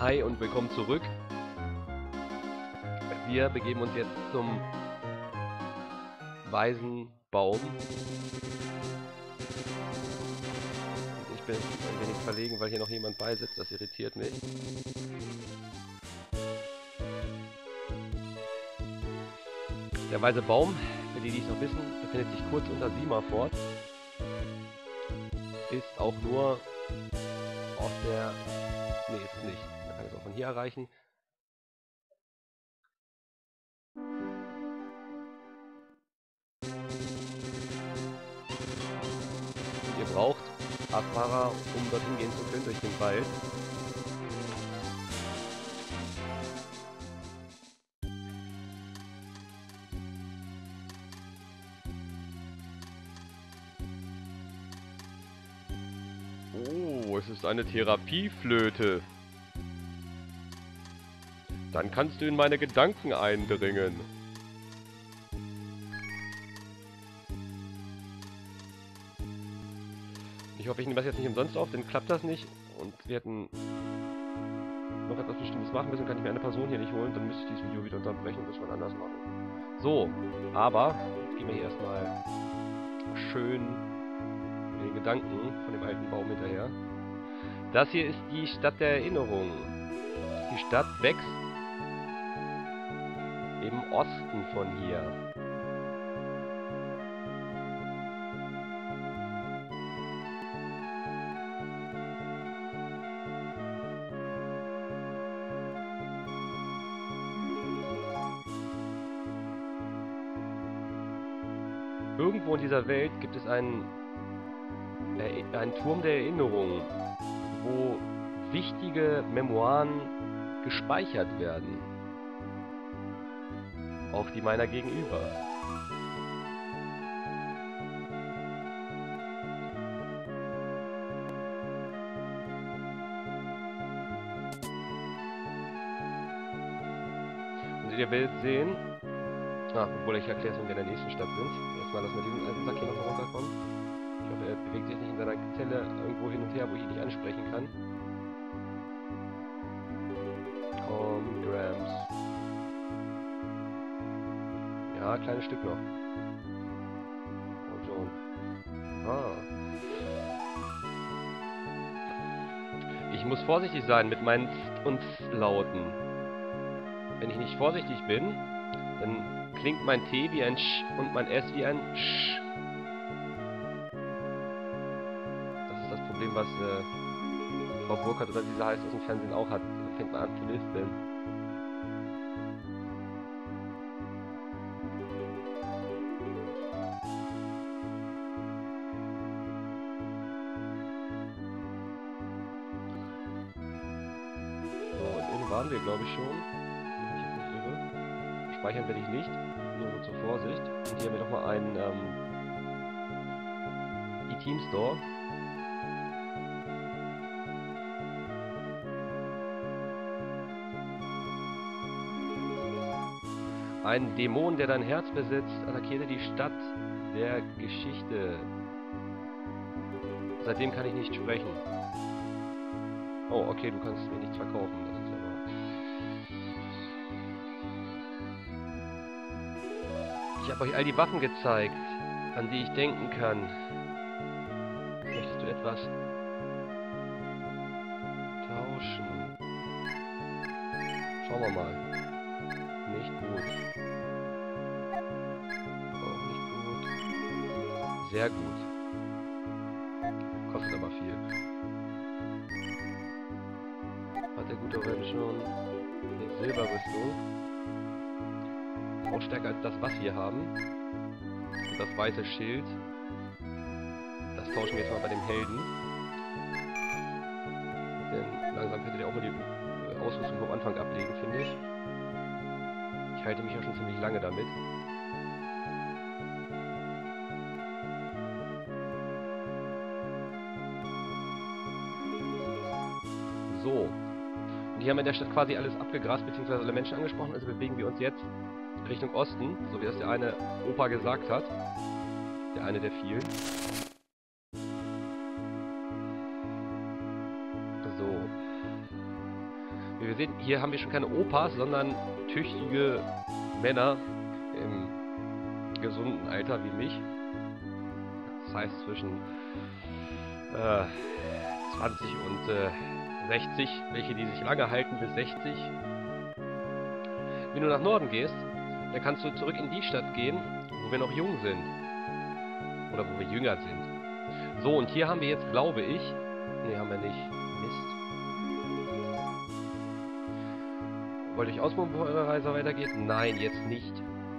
Hi und willkommen zurück. Wir begeben uns jetzt zum Waisenbaum. Ich bin ein wenig verlegen, weil hier noch jemand beisitzt, das irritiert mich. Der weise Baum, für die es noch wissen, befindet sich kurz unter Simafort. Ist auch nur auf der... Ne, ist es nicht. Man kann es auch von hier erreichen. Und ihr braucht Radfahrer, um dorthin gehen zu können durch den Wald. Oh, es ist eine Therapieflöte. Dann kannst du in meine Gedanken eindringen. Ich hoffe, ich nehme das jetzt nicht umsonst auf, dann klappt das nicht. Und wir hätten noch etwas Bestimmtes machen müssen, kann ich mir eine Person hier nicht holen, dann müsste ich dieses Video wieder unterbrechen und das mal anders machen. So, aber jetzt gehen wir hier erstmal schön den Gedanken von dem alten Baum hinterher. Das hier ist die Stadt der Erinnerung. Die Stadt wächst im Osten von hier. Irgendwo in dieser Welt gibt es einen Turm der Erinnerung, wo wichtige Memoiren gespeichert werden. Auch die meiner gegenüber. Und ihr werdet sehen, obwohl ich erkläre es, wenn wir in der nächsten Stadt sind. Erstmal lassen wir diesen alten Sack hier nochmal runterkommen. Ich hoffe, er bewegt sich nicht in seiner Zelle irgendwo hin und her, wo ich ihn nicht ansprechen kann. Komm, Grams. Ja, kleines Stück noch. Komm schon. Ich muss vorsichtig sein mit meinen St und S-Lauten. Wenn ich nicht vorsichtig bin, dann klingt mein T wie ein Sch und mein S wie ein Sch. Das ist das Problem, was Frau Burkhardt oder wie sie heißt aus dem Fernsehen auch hat. Da fängt man an zu lispeln. So, und innen waren wir, glaube ich, schon. Wenn ich mich jetzt nicht irre. Speichern werde ich nicht. Nur so zur Vorsicht. Und hier haben wir nochmal einen E-Team Store. Ein Dämon, der dein Herz besitzt, attackierte die Stadt der Geschichte. Seitdem kann ich nicht sprechen. Oh, okay, du kannst mir nichts verkaufen. Das ist aber... Ich habe euch all die Waffen gezeigt, an die ich denken kann. Möchtest du etwas tauschen? Schauen wir mal. Nicht gut. Auch nicht gut. Sehr gut. Kostet aber viel. Hat der gute Ren schon eine Silberrüstung. Auch stärker als das, was wir haben. Und das weiße Schild. Das tauschen wir jetzt mal bei dem Helden. Denn langsam könnte der auch mal die Ausrüstung vom Anfang ablegen, finde ich. Ich halte mich ja schon ziemlich lange damit. So. Und hier haben wir in der Stadt quasi alles abgegrast, beziehungsweise alle Menschen angesprochen. Also bewegen wir uns jetzt Richtung Osten, so wie das der eine Opa gesagt hat. Der eine der vielen. So. Wie wir sehen, hier haben wir schon keine Opas, sondern tüchtige Männer im gesunden Alter wie mich. Das heißt zwischen 20 und 60, welche die sich lange halten bis 60. Wenn du nach Norden gehst, dann kannst du zurück in die Stadt gehen, wo wir noch jung sind. Oder wo wir jünger sind. So, und hier haben wir jetzt, glaube ich... Ne, haben wir nicht. Mist. Wollt ihr euch ausbauen, bevor eure Reise weitergeht? Nein, jetzt nicht.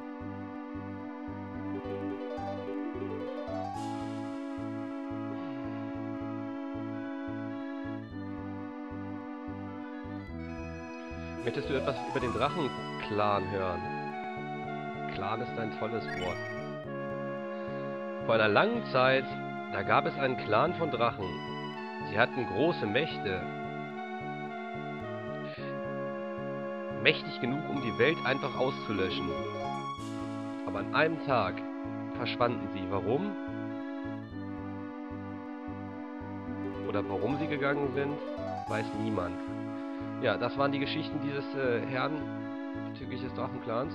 Möchtest du etwas über den Drachenclan hören? Clan ist ein tolles Wort. Vor einer langen Zeit, da gab es einen Clan von Drachen. Sie hatten große Mächte. Mächtig genug, um die Welt einfach auszulöschen. Aber an einem Tag verschwanden sie. Warum? Oder warum sie gegangen sind, weiß niemand. Ja, das waren die Geschichten dieses Herrn bezüglich des Drachenclans.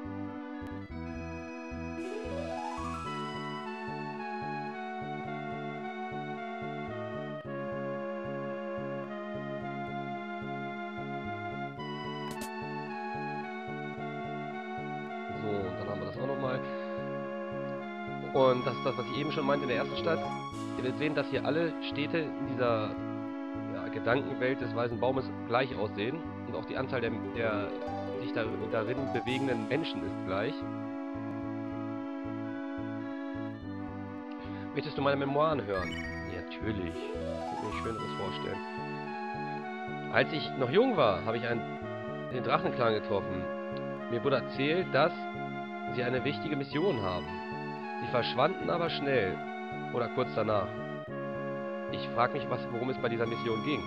So, und dann haben wir das auch nochmal. Und das ist das, was ich eben schon meinte in der ersten Stadt. Ihr werdet sehen, dass hier alle Städte in dieser Gedankenwelt des Weißen Baumes gleich aussehen. Und auch die Anzahl der sich darin bewegenden Menschen ist gleich. Möchtest du meine Memoiren hören? Ja, natürlich. Ich kann mir nichts Schöneres vorstellen. Als ich noch jung war, habe ich den Drachenclan getroffen. Mir wurde erzählt, dass sie eine wichtige Mission haben. Sie verschwanden aber schnell. Oder kurz danach. Ich frage mich, worum es bei dieser Mission ging.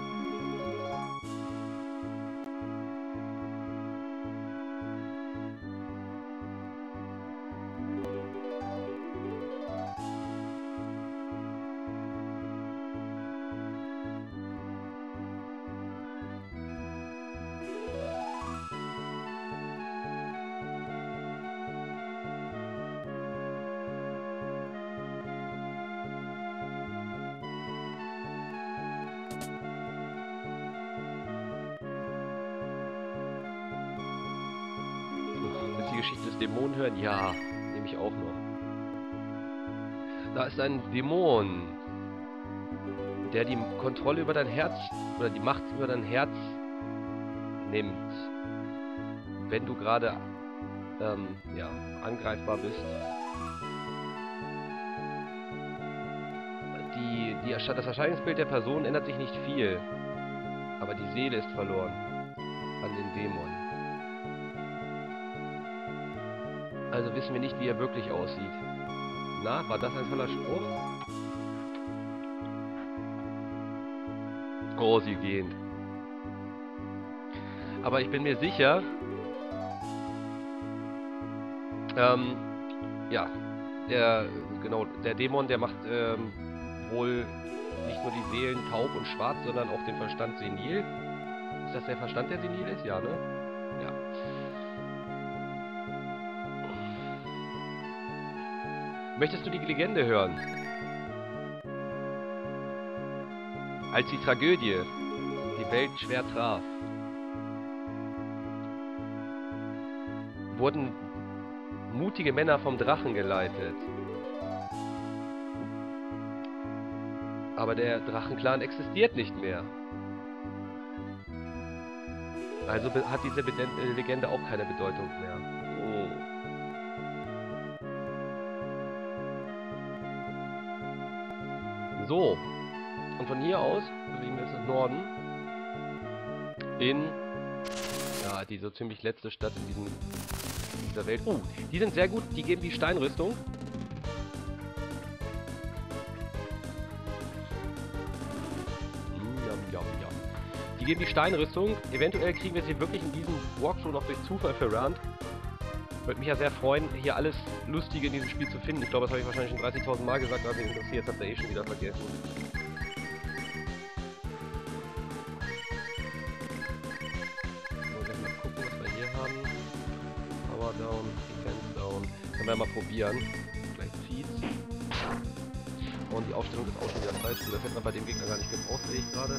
Die Geschichte des Dämonen hören? Ja, nehme ich auch noch. Da ist ein Dämon, der die Kontrolle über dein Herz, oder die Macht über dein Herz nimmt. Wenn du gerade, ja, angreifbar bist. Das Erscheinungsbild der Person ändert sich nicht viel. Aber die Seele ist verloren an den Dämon. Also wissen wir nicht, wie er wirklich aussieht. Na, war das ein toller Spruch? Oh, sie gehen. Aber ich bin mir sicher, ja, der Dämon, der macht wohl nicht nur die Seelen taub und schwarz, sondern auch den Verstand senil. Ist das der Verstand, der senil ist? Ja, ne? Ja. Möchtest du die Legende hören? Als die Tragödie die Welt schwer traf, wurden mutige Männer vom Drachen geleitet. Aber der Drachenclan existiert nicht mehr. Also hat diese Legende auch keine Bedeutung mehr. Oh. So. Und von hier aus bewegen wir uns nach Norden. In ja, die so ziemlich letzte Stadt in dieser Welt. Oh, die sind sehr gut. Die geben die Steinrüstung. Die geben die Steinrüstung. Eventuell kriegen wir sie wirklich in diesem Walkthrough noch durch Zufall verrannt. Würde mich ja sehr freuen, hier alles Lustige in diesem Spiel zu finden. Ich glaube, das habe ich wahrscheinlich schon 30.000 Mal gesagt, also interessiert, habt ihr eh schon wieder vergessen. Können wir mal probieren. Vielleicht zieht's. Und die Aufstellung ist auch schon wieder falsch. Das hätte man bei dem Gegner gar nicht gebraucht, sehe ich gerade.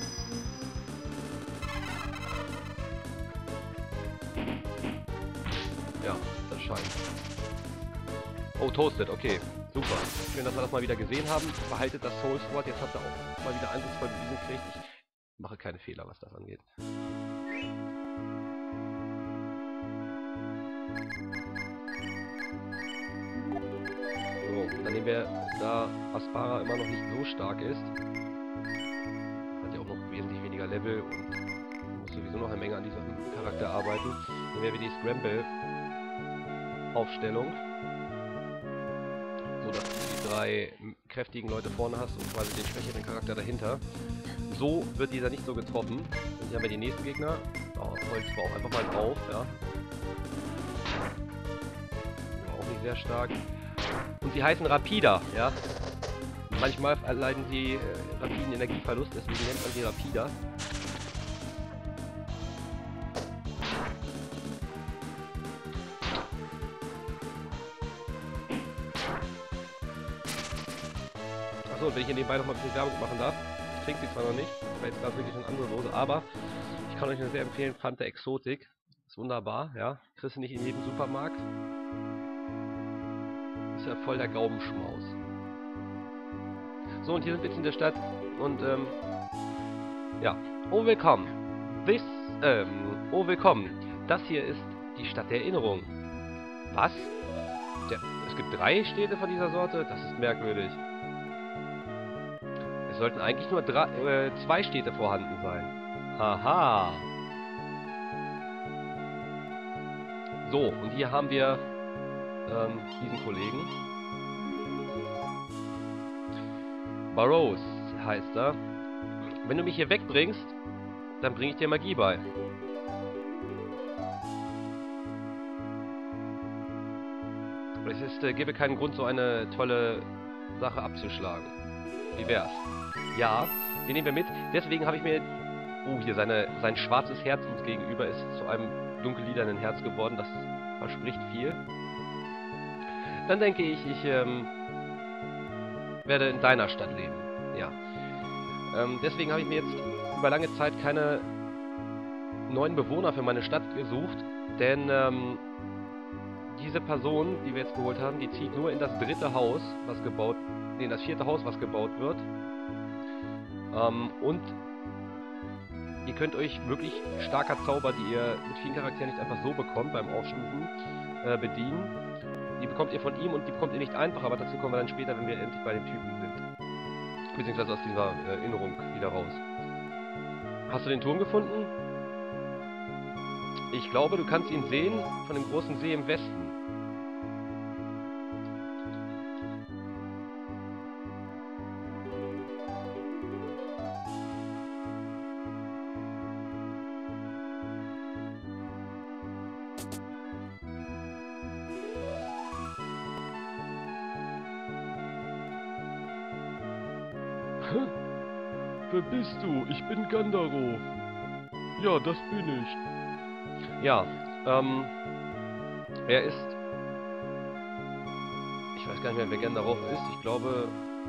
Ja, das scheint. Oh, Toasted, okay. Super. Schön, dass wir das mal wieder gesehen haben. Behaltet das Soul Sword. Jetzt habt ihr auch mal wieder eindrucksvoll bewiesen gekriegt. Ich mache keine Fehler, was das angeht. So, dann nehmen wir, da Aspara immer noch nicht so stark ist, hat ja auch noch wesentlich weniger Level und muss sowieso noch eine Menge an diesem Charakter arbeiten. Nehmen wir die Scramble-Aufstellung. So dass du die 3 kräftigen Leute vorne hast und quasi den schwächeren Charakter dahinter. So wird dieser nicht so getroffen. Und hier haben wir die nächsten Gegner. Oh, Holz war auch einfach mal drauf, ja. War auch nicht sehr stark. Und sie heißen Rapida, ja. Manchmal erleiden sie rapiden Energieverlust, deswegen nennt man sie Rapida. Achso, und wenn ich hier nebenbei noch mal ein bisschen Werbung machen darf, ich trinke sie zwar noch nicht, weil jetzt gerade wirklich eine andere Dose, aber ich kann euch nur sehr empfehlen, Fanta Exotic. Ist wunderbar, ja. Kriegst du nicht in jedem Supermarkt. Ist ja voll der Gaumenschmaus. So, und hier sind wir jetzt in der Stadt und, ja. Oh, willkommen. Oh, willkommen. Das hier ist die Stadt der Erinnerung. Was? Es gibt 3 Städte von dieser Sorte? Das ist merkwürdig. Es sollten eigentlich nur 2 Städte vorhanden sein. Haha. So, und hier haben wir diesen Kollegen. Barrows heißt er. Wenn du mich hier wegbringst, dann bringe ich dir Magie bei. Es gäbe keinen Grund, so eine tolle Sache abzuschlagen. Wie wär's? Ja, den nehmen wir mit. Deswegen habe ich mir... Oh, hier sein schwarzes Herz uns gegenüber ist zu einem dunkellilanen Herz geworden. Das verspricht viel. Dann denke ich, ich werde in deiner Stadt leben. Ja. Deswegen habe ich mir jetzt über lange Zeit keine neuen Bewohner für meine Stadt gesucht. Denn diese Person, die wir jetzt geholt haben, die zieht nur in das 3. Haus, was gebaut... Nee, in das 4. Haus, was gebaut wird. Und ihr könnt euch wirklich starker Zauber, die ihr mit vielen Charakteren nicht einfach so bekommt beim Aufstufen, bedienen. Die bekommt ihr von ihm und die bekommt ihr nicht einfach, aber dazu kommen wir dann später, wenn wir endlich bei den Typen sind. Beziehungsweise aus dieser Erinnerung wieder raus. Hast du den Turm gefunden? Ich glaube, du kannst ihn sehen von dem großen See im Westen. Wer bist du? Ich bin Gandaro. Ja, das bin ich. Ja, er ist... Ich weiß gar nicht mehr, wer Gandalf ist. Ich glaube...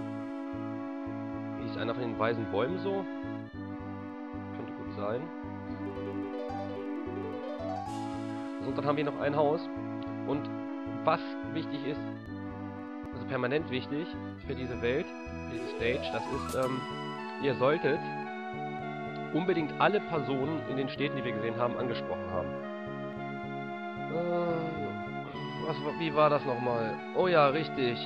Ist einer von den weisen Bäumen so? Könnte gut sein. So, und dann haben wir noch ein Haus. Und was wichtig ist, also permanent wichtig für diese Welt, für diese Stage, das ist, ihr solltet unbedingt alle Personen in den Städten, die wir gesehen haben, angesprochen haben. Wie war das nochmal? Oh ja, richtig.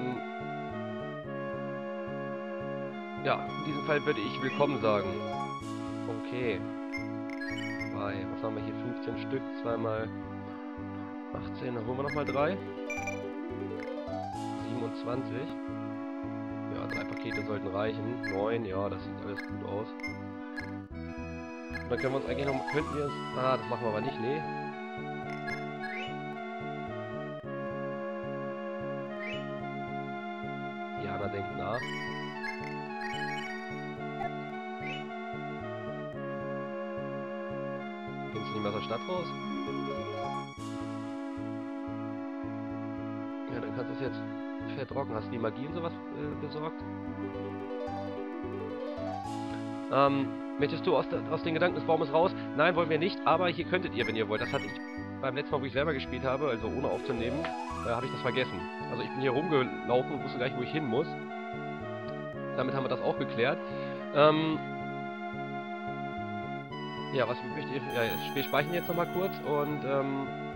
Ja, in diesem Fall würde ich willkommen sagen. Okay. Was haben wir hier? 15 Stück, 2 mal 18, dann holen wir nochmal 3. 27. Ja, 3 Pakete sollten reichen. 9, ja, das sieht alles gut aus. Und dann können wir uns eigentlich noch... Könnten wir uns... Ah, das machen wir aber nicht, nee. Diana denkt nach. Gehst du nicht mehr aus der Stadt raus? Ja, dann kannst du es jetzt verdrocken. Hast du die Magie und sowas besorgt? Möchtest du aus den Gedanken des Baumes raus? Nein, wollen wir nicht, aber hier könntet ihr, wenn ihr wollt. Das hatte ich beim letzten Mal, wo ich selber gespielt habe, also ohne aufzunehmen, habe ich das vergessen. Also ich bin hier rumgelaufen und wusste gar nicht, wo ich hin muss. Damit haben wir das auch geklärt. Ja, was möchte ich... Ja, wir speichern jetzt nochmal kurz und